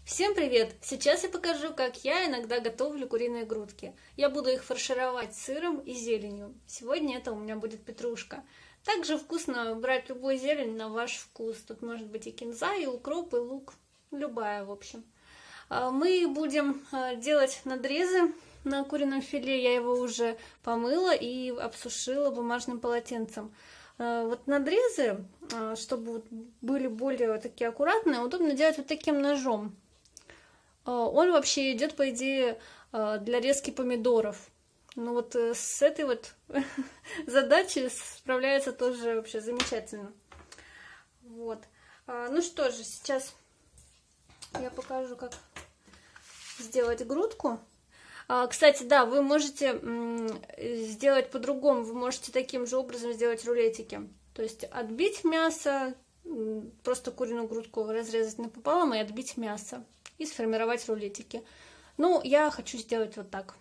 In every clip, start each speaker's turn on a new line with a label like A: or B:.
A: Всем привет! Сейчас я покажу, как я иногда готовлю куриные грудки. Я буду их фаршировать сыром и зеленью. Сегодня это у меня будет петрушка. Также вкусно брать любую зелень на ваш вкус. Тут может быть и кинза, и укроп, и лук. Любая, в общем. Мы будем делать надрезы на курином филе. Я его уже помыла и обсушила бумажным полотенцем. Вот надрезы, чтобы были более такие аккуратные, удобно делать вот таким ножом. Он вообще идет, по идее, для резки помидоров. Но вот с этой вот задачей справляется тоже вообще замечательно. Вот. Ну что же, сейчас я покажу, как сделать грудку. Кстати, да, вы можете сделать по-другому. Вы можете таким же образом сделать рулетики. То есть отбить мясо, просто куриную грудку разрезать напополам и отбить мясо. И сформировать рулетики. Ну, я хочу сделать вот так.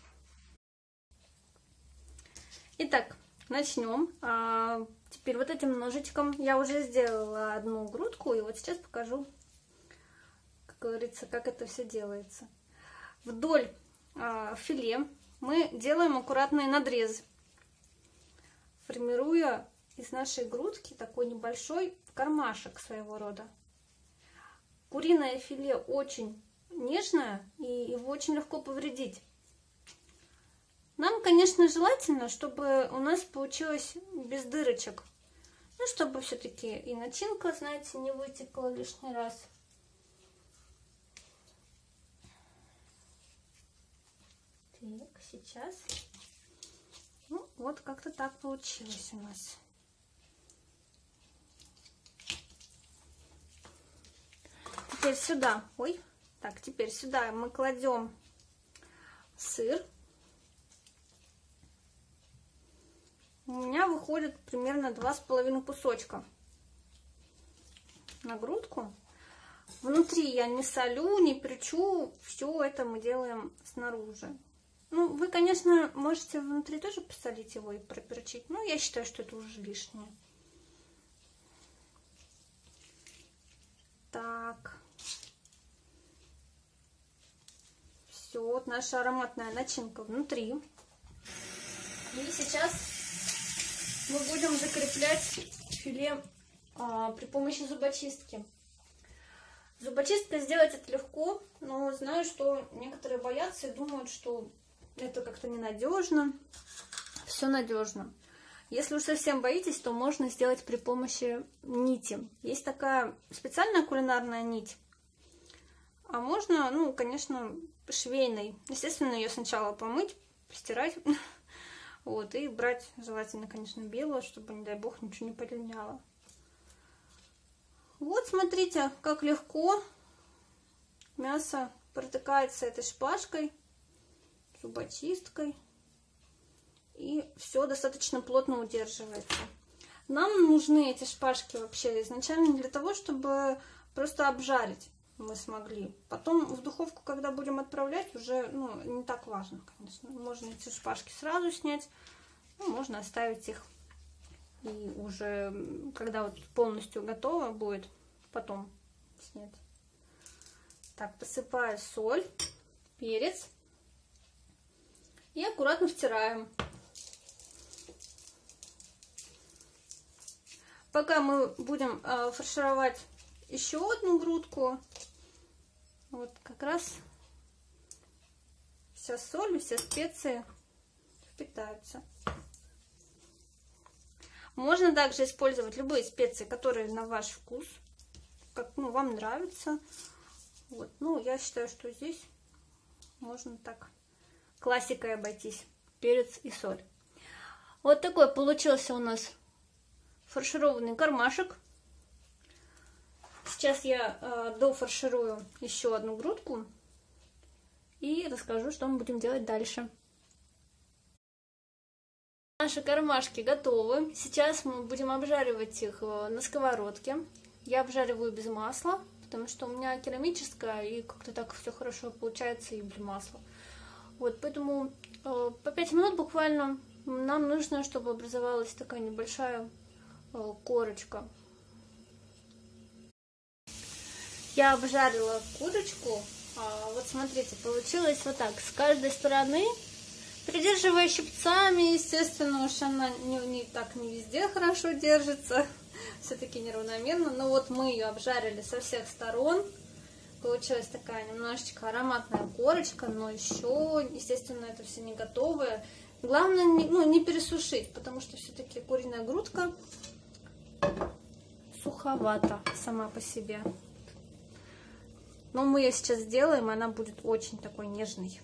A: Итак, начнем. Теперь вот этим ножичком я уже сделала одну грудку, и вот сейчас покажу, как говорится, как это все делается. Вдоль филе мы делаем аккуратные надрезы, формируя из нашей грудки такой небольшой кармашек своего рода. Куриное филе очень нежное, и его очень легко повредить. Нам, конечно, желательно, чтобы у нас получилось без дырочек. Ну, чтобы все-таки и начинка, знаете, не вытекла лишний раз. Так, сейчас. Ну, вот как-то так получилось у нас. Теперь сюда, теперь сюда мы кладем сыр. У меня выходит примерно 2,5 кусочка на грудку. Внутри я не солю, не перчу, все это мы делаем снаружи. Ну, вы, конечно, можете внутри тоже посолить его и проперчить, но я считаю, что это уже лишнее. Так. Все, вот наша ароматная начинка внутри. И сейчас мы будем закреплять филе при помощи зубочистки. Зубочисткой сделать это легко, но знаю, что некоторые боятся и думают, что это как-то ненадежно. Все надежно. Если уж совсем боитесь, то можно сделать при помощи нити. Есть такая специальная кулинарная нить. А можно, ну, конечно, швейной. Естественно, ее сначала помыть, постирать. Вот, и брать желательно, конечно, белую, чтобы, не дай бог, ничего не полиняло. Вот, смотрите, как легко мясо протыкается этой шпажкой, зубочисткой. И все достаточно плотно удерживается. Нам нужны эти шпажки вообще изначально для того, чтобы просто обжарить мы смогли. Потом в духовку, когда будем отправлять, уже не так важно, конечно. Можно эти шпажки сразу снять, можно оставить их. И уже, когда вот полностью готово будет, потом снять. Так, посыпаю соль, перец и аккуратно втираем. Пока мы будем фаршировать еще одну грудку, вот как раз вся соль и все специи впитаются. Можно также использовать любые специи, которые на ваш вкус, как вам нравится. Вот. Ну, я считаю, что здесь можно так классикой обойтись. Перец и соль. Вот такой получился у нас фаршированный кармашек. Сейчас я дофарширую еще одну грудку и расскажу, что мы будем делать дальше. Наши кармашки готовы. Сейчас мы будем обжаривать их на сковородке. Я обжариваю без масла, потому что у меня керамическая, и как-то так все хорошо получается и без масла. Вот, поэтому по 5 минут буквально нам нужно, чтобы образовалась такая небольшая корочка. Я обжарила курочку. Вот смотрите, получилось вот так. С каждой стороны, придерживая щипцами, естественно, уж она не везде хорошо держится. Все-таки неравномерно. Но вот мы ее обжарили со всех сторон. Получилась такая немножечко ароматная корочка, но еще, естественно, это все не готовое. Главное не пересушить, потому что все-таки куриная грудка суховата сама по себе. Но мы ее сейчас сделаем, и она будет очень такой нежной.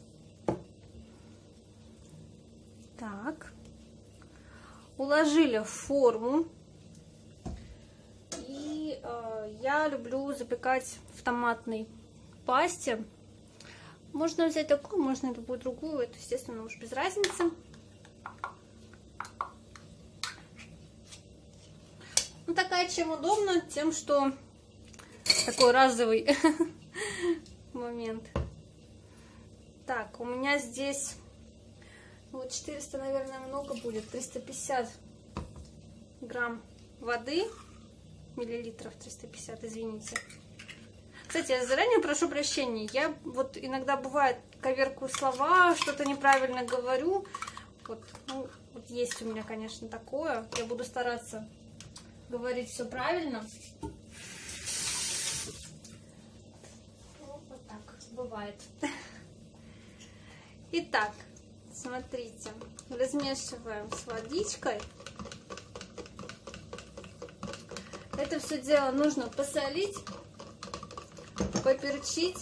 A: Так. Уложили в форму. И я люблю запекать в томатной пасте. Можно взять такую, можно любую другую. Это, естественно, уж без разницы. Ну, такая чем удобно, тем, что такой разовый момент. Так, у меня здесь вот 400, наверное, много будет. 350 грамм воды. Миллилитров 350, извините. Кстати, я заранее прошу прощения. Я вот иногда бывает коверкаю слова, что-то неправильно говорю. Вот есть у меня, конечно, такое. Я буду стараться говорить все правильно. Вот так бывает. Итак, смотрите, размешиваем с водичкой. Это все дело нужно посолить, поперчить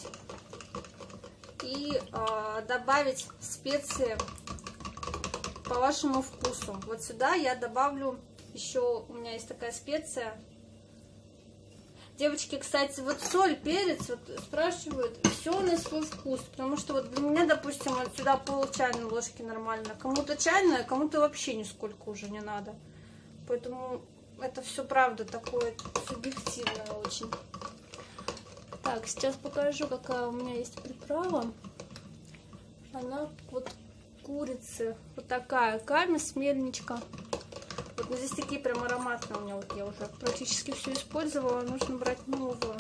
A: и добавить специи по вашему вкусу. Вот сюда я добавлю еще, у меня есть такая специя. Девочки, кстати, вот соль, перец, вот спрашивают, все на свой вкус. Потому что вот для меня, допустим, вот сюда пол чайной ложки нормально. Кому-то чайная, кому-то вообще нисколько уже не надо. Поэтому это все, правда, такое субъективное очень. Так, сейчас покажу, какая у меня есть приправа. Она вот курицы. Вот такая камис, мельничка. Вот, но здесь такие прям ароматные у меня. Вот я уже практически все использовала. Нужно брать новую.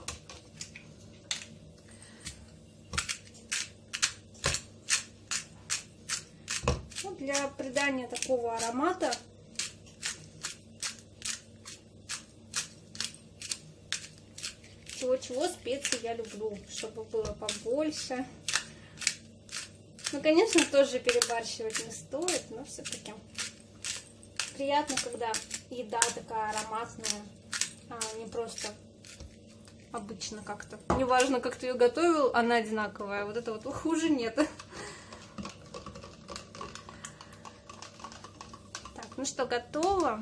A: Вот для придания такого аромата чего специй я люблю, чтобы было побольше. Ну, конечно, тоже перебарщивать не стоит, но все-таки приятно, когда еда такая ароматная, а не просто обычно как-то. Неважно, как ты ее готовил, она одинаковая. Вот это вот хуже нет. Так, ну что, готово.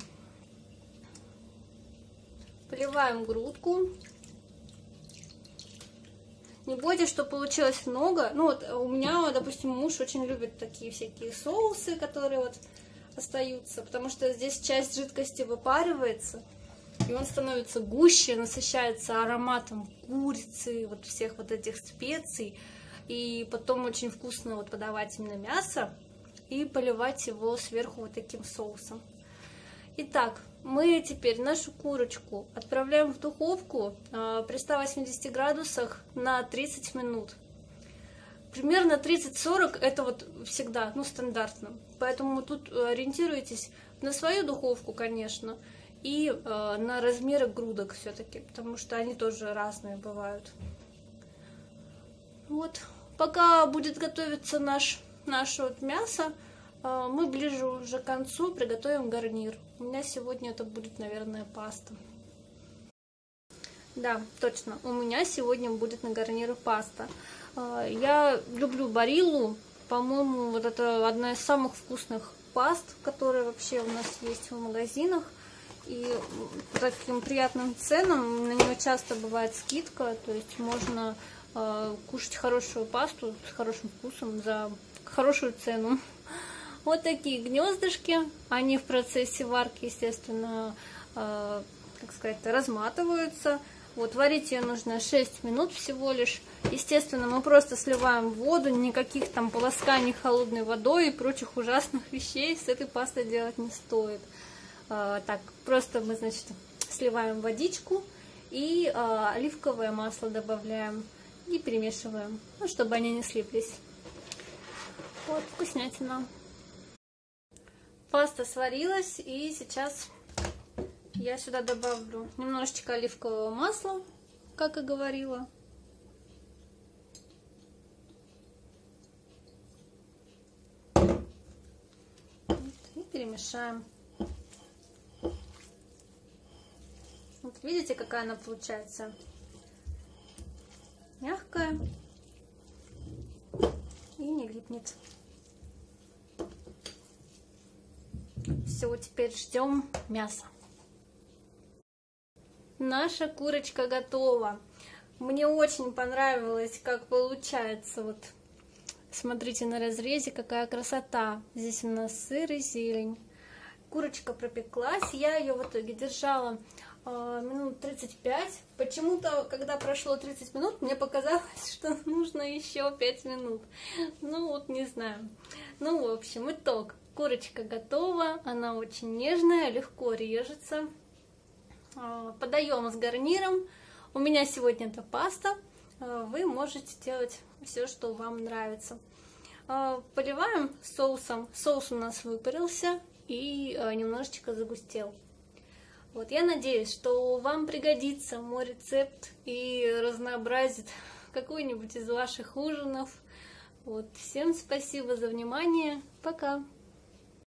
A: Поливаем грудку. Не бойтесь, что получилось много. Ну вот у меня, допустим, муж очень любит такие всякие соусы, которые вот остаются, потому что здесь часть жидкости выпаривается, и он становится гуще, насыщается ароматом курицы, вот всех вот этих специй, и потом очень вкусно вот подавать именно мясо и поливать его сверху вот таким соусом. Итак, мы теперь нашу курочку отправляем в духовку при 180 градусах на 30 минут. Примерно 30-40 это вот всегда, ну, стандартно. Поэтому тут ориентируйтесь на свою духовку, конечно, и на размеры грудок все-таки, потому что они тоже разные бывают. Вот, пока будет готовиться наше вот мясо, мы ближе уже к концу приготовим гарнир. У меня сегодня это будет, наверное, паста. Да, точно, у меня сегодня будет на гарнир паста. Я люблю Бариллу. По-моему, вот это одна из самых вкусных паст, которые вообще у нас есть в магазинах. И по таким приятным ценам на нее часто бывает скидка. То есть можно кушать хорошую пасту с хорошим вкусом за хорошую цену. Вот такие гнездышки, они в процессе варки, естественно, как сказать, разматываются. Вот варить ее нужно 6 минут всего лишь. Естественно, мы просто сливаем воду, никаких там полосканий холодной водой и прочих ужасных вещей с этой пастой делать не стоит. Так, просто мы, значит, сливаем водичку И оливковое масло добавляем и перемешиваем, ну, чтобы они не слиплись. Вот, вкуснятина. Паста сварилась, и сейчас я сюда добавлю немножечко оливкового масла, как и говорила. И перемешаем. Вот видите, какая она получается? Мягкая и не липнет. Все, теперь ждем мясо. Наша курочка готова. Мне очень понравилось, как получается. Вот смотрите на разрезе, какая красота. Здесь у нас сыр и зелень. Курочка пропеклась. Я ее в итоге держала минут 35. Почему-то, когда прошло 30 минут, мне показалось, что нужно еще 5 минут. Ну вот, не знаю. Ну, в общем, итог. Курочка готова. Она очень нежная, легко режется. Подаем с гарниром. У меня сегодня это паста. Вы можете делать все, что вам нравится. Поливаем соусом. Соус у нас выпарился и немножечко загустел. Вот, я надеюсь, что вам пригодится мой рецепт и разнообразит какой-нибудь из ваших ужинов. Вот, всем спасибо за внимание. Пока!